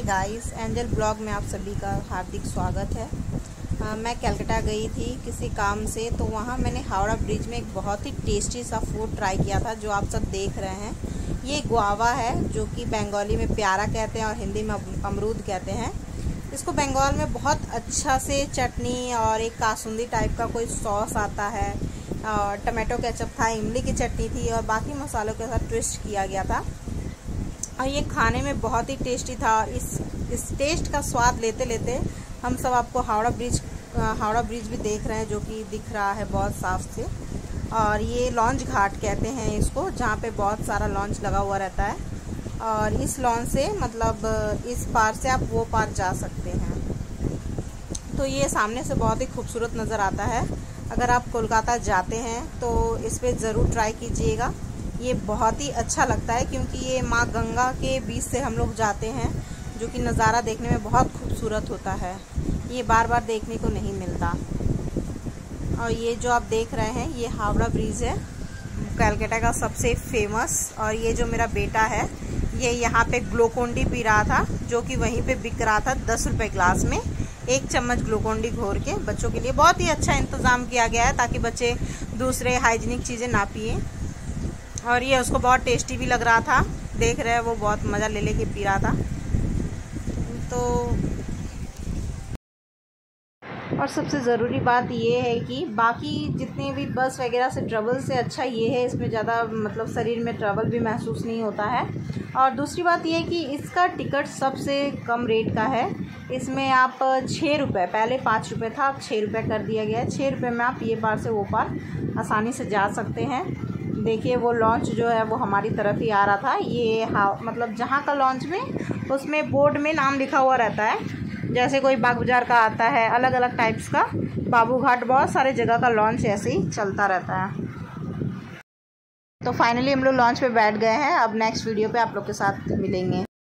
Hi guys, angel blog में आप सभी का हार्दिक स्वागत है। मैं कलकत्ता गई थी किसी काम से, तो वहाँ मैंने हावड़ा ब्रिज में एक बहुत ही टेस्टी सा फूड ट्राई किया था जो आप सब देख रहे हैं। ये गुआवा है जो कि बंगाली में प्यारा कहते हैं और हिंदी में अमरूद कहते हैं। इसको बंगाल में बहुत अच्छा से चटनी और एक कासुंदी टाइप का कोई सॉस आता है, और टमाटो केचप था, इमली की चटनी थी और बाकी मसालों के साथ ट्विस्ट किया गया था। और ये खाने में बहुत ही टेस्टी था। और इस टेस्ट का स्वाद लेते लेते हम सब आपको हावड़ा ब्रिज भी देख रहे हैं जो कि दिख रहा है बहुत साफ से। और ये लॉन्च घाट कहते हैं इसको, जहाँ पे बहुत सारा लॉन्च लगा हुआ रहता है। और इस लॉन्च से मतलब इस पार से आप वो पार जा सकते हैं। तो ये सामने से बहुत ही खूबसूरत नज़र आता है। अगर आप कोलकाता जाते हैं तो इस पर ज़रूर ट्राई कीजिएगा। ये बहुत ही अच्छा लगता है क्योंकि ये माँ गंगा के बीच से हम लोग जाते हैं, जो कि नज़ारा देखने में बहुत खूबसूरत होता है। ये बार बार देखने को नहीं मिलता। और ये जो आप देख रहे हैं ये हावड़ा ब्रिज है, कलकत्ता का सबसे फेमस। और ये जो मेरा बेटा है ये यहाँ पे ग्लूकोन-डी पी रहा था, जो कि वहीं पे बिक रहा था 10 रुपये ग्लास में। 1 चम्मच ग्लूकोन-डी घोर के बच्चों के लिए बहुत ही अच्छा इंतज़ाम किया गया है ताकि बच्चे दूसरे हाइजीनिक चीज़ें ना पिए। और ये उसको बहुत टेस्टी भी लग रहा था, देख रहे हैं वो बहुत मज़ा ले लेके पी रहा था। तो और सबसे ज़रूरी बात ये है कि बाकी जितने भी बस वगैरह से ट्रैवल से अच्छा ये है, इसमें ज़्यादा मतलब शरीर में ट्रैवल भी महसूस नहीं होता है। और दूसरी बात ये है कि इसका टिकट सबसे कम रेट का है। इसमें आप 6 रुपये, पहले 5 रुपये था, अब 6 रुपये कर दिया गया है। 6 रुपये में आप ये पार से वो पार आसानी से जा सकते हैं। देखिए वो लॉन्च जो है वो हमारी तरफ ही आ रहा था। ये मतलब जहाँ का लॉन्च में उसमें बोर्ड में नाम लिखा हुआ रहता है, जैसे कोई बाग बाजार का आता है, अलग अलग टाइप्स का, बाबू घाट, बहुत सारे जगह का लॉन्च ऐसे ही चलता रहता है। तो फाइनली हम लोग लॉन्च पे बैठ गए हैं। अब नेक्स्ट वीडियो पे आप लोग के साथ मिलेंगे।